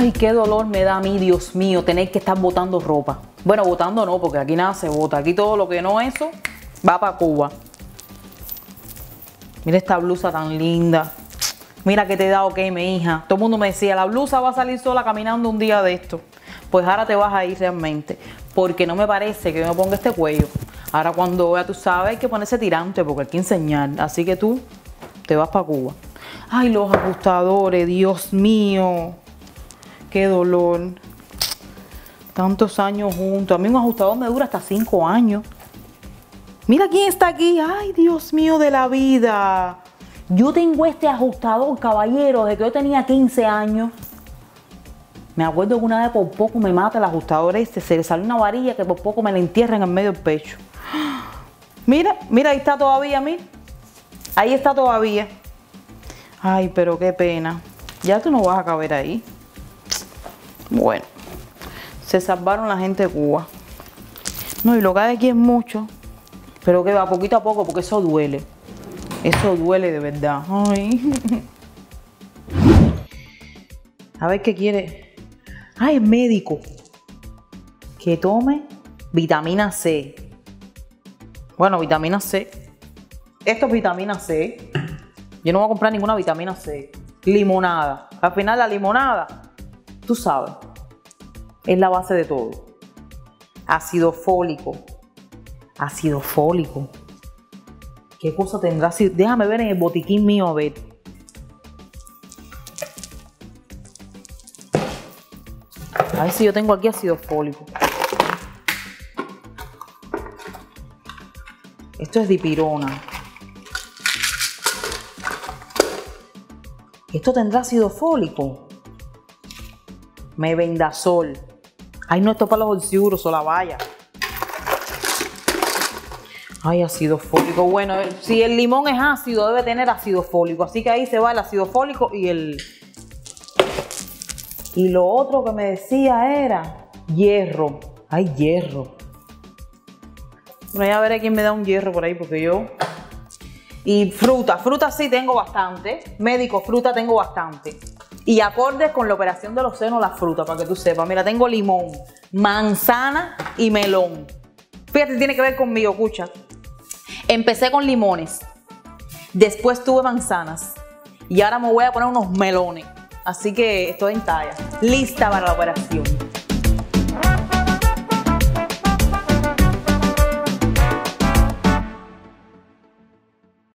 Ay, qué dolor me da a mí, Dios mío, tener que estar botando ropa. Bueno, botando no, porque aquí nada se bota. Aquí todo lo que no es eso va para Cuba. Mira esta blusa tan linda. Mira que te he dado que mi hija. Todo el mundo me decía, la blusa va a salir sola caminando un día de esto. Pues ahora te vas a ir realmente. Porque no me parece que yo me ponga este cuello. Ahora cuando vea, tú sabes, hay que ponerse tirante porque hay que enseñar. Así que tú te vas para Cuba. Ay, los ajustadores, Dios mío. Qué dolor. Tantos años juntos. A mí un ajustador me dura hasta 5 años. Mira quién está aquí. Ay, Dios mío de la vida. Yo tengo este ajustador, caballero, desde que yo tenía 15 años. Me acuerdo que una vez por poco me mata el ajustador este. Se le salió una varilla que por poco me la entierra en el medio del pecho. Mira, mira, ahí está todavía, mira. Ahí está todavía. Ay, pero qué pena. Ya tú no vas a caber ahí. Bueno, se salvaron la gente de Cuba. No, y lo que hay aquí es mucho. Pero que va poquito a poco porque eso duele. Eso duele de verdad. Ay. A ver qué quiere. Ay, el médico. Que tome vitamina C. Bueno, vitamina C. Esto es vitamina C. Yo no voy a comprar ninguna vitamina C. Limonada. Al final la limonada, tú sabes, es la base de todo. Ácido fólico. Ácido fólico. ¿Qué cosa tendrá? Déjame ver en el botiquín mío, a ver. A ver si yo tengo aquí ácido fólico. Esto es dipirona. Esto tendrá ácido fólico. Mebendazol. Ay, no, esto es para los bolsillos, la vaya. Ay, ácido fólico. Bueno, si el limón es ácido, debe tener ácido fólico. Así que ahí se va el ácido fólico y el... Y lo otro que me decía era hierro. Ay, hierro. Bueno, ya veré quién me da un hierro por ahí, porque yo... Y fruta. Fruta sí tengo bastante. Médico, fruta tengo bastante. Y acorde con la operación de los senos, las frutas, para que tú sepas. Mira, tengo limón, manzana y melón. Fíjate, tiene que ver conmigo, escucha. Empecé con limones, después tuve manzanas y ahora me voy a poner unos melones. Así que estoy en talla, lista para la operación.